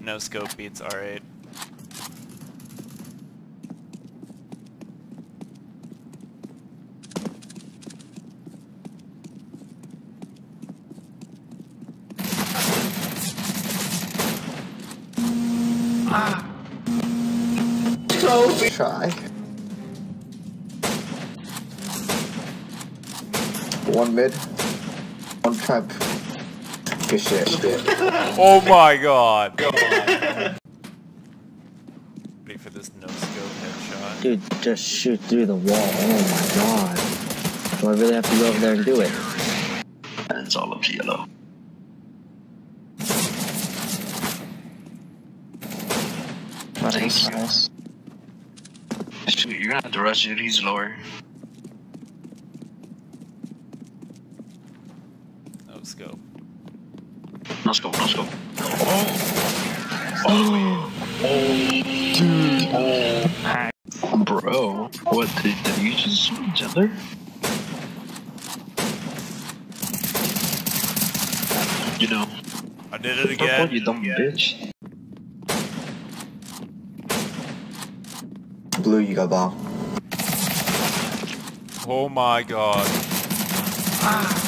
no scope beats R8. So try. One mid, one trap. Good shit. Oh my god! Ready for this no scope headshot? Dude, just shoot through the wall. Oh my god. Do I really have to go over there and do it? And it's all up to yellow. Nice. Shoot, you're gonna have to rush it. He's lower. No scope. No scope, no scope. Dude. Bro, what, did you just shoot each other? You know. I did it again. You dumb bitch. Blue, you got bomb. Oh my god.